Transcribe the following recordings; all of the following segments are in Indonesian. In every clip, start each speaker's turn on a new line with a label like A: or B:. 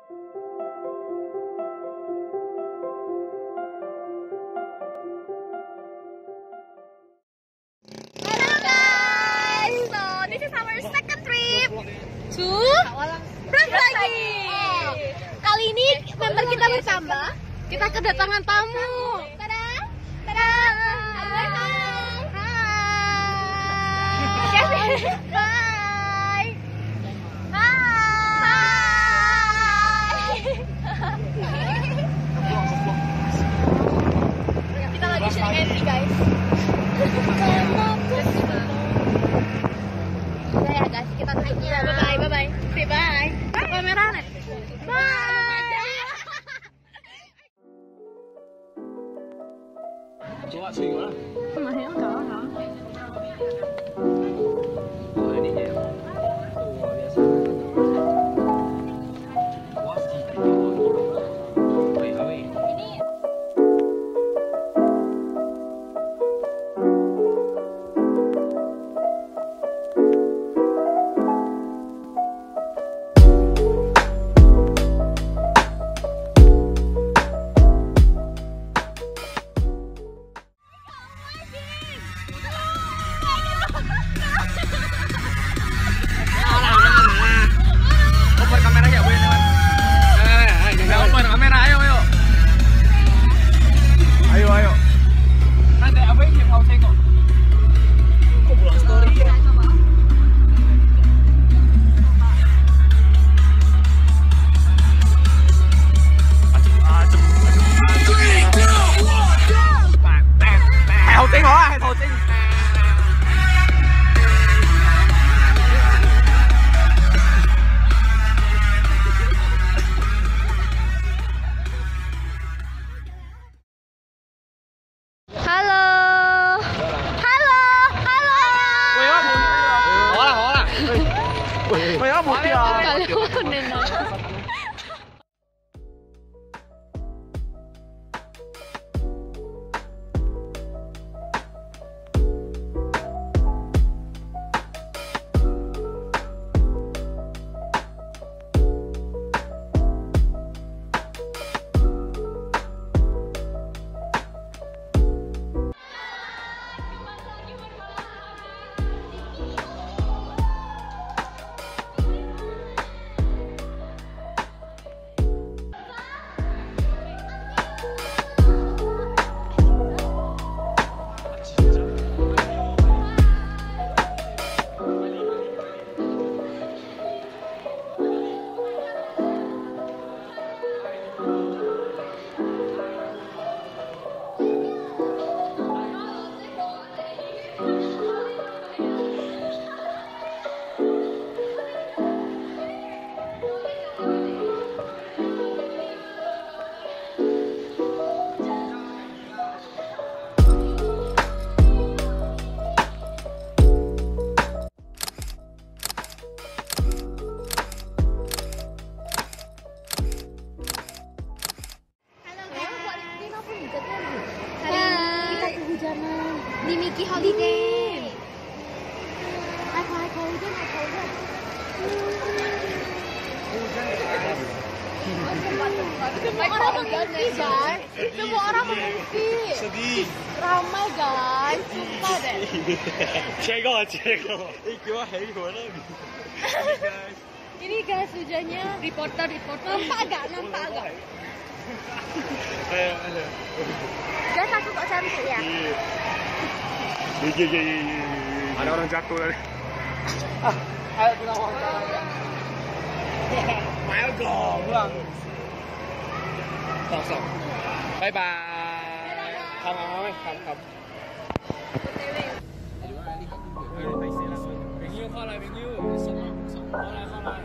A: To Berastagi. Kali ini member kita bertambah. Kita kedatangan tamu. Tada, tada. Hai. Hai. Hai. Kita lagi syuting MV, guys. Udah ya guys, kita tanya. Bye bye, bye bye. Say bye. Kamera nih. Bye.
B: Coba sih gimana?
A: Mahal enggak?
B: Oh ini ya. Luar biasa. Wah sih. Awe.
A: Ini di Mickey Holiday. I Semua orang mengungsi, guys. Semua orang mengungsi.
B: Sedih.
A: Ramai, guys. Sumpah deh.
B: Cego.
A: Ini guys hujannya. Reporter. Nampak agak.
B: Ayo.
A: Guys, aku kok cantik ya?
B: Iya. Ada orang jatuh tadi. Ayo kita wawancara. Ayo dong, pulang. Sok. Bye bye. Kam. Bình yêu khoa lại. Sống khoa lại.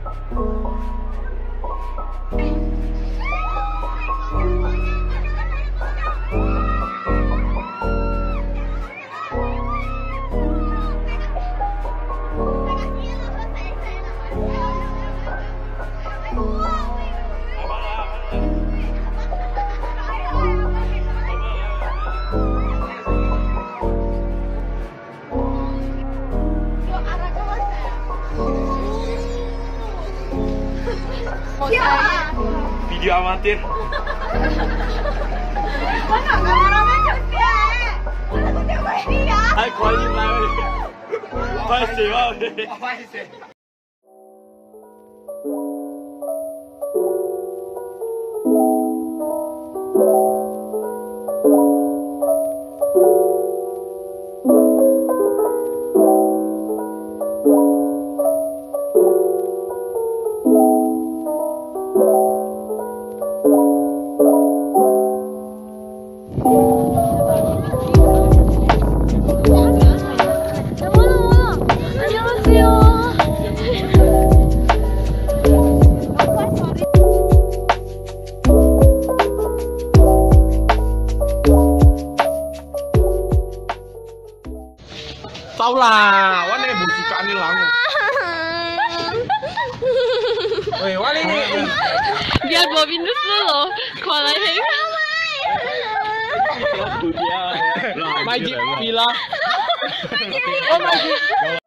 B: Video amatir.
A: Mana kameramen coba? Mana coba dia?
B: Hai, kuali lah. Pasti, pasti. Tahu lah, wane bukan ini lang. Woi, wane ini.
A: Biar Bobin dulu, kalau ini.
B: Magic Villa. Oh, Magic.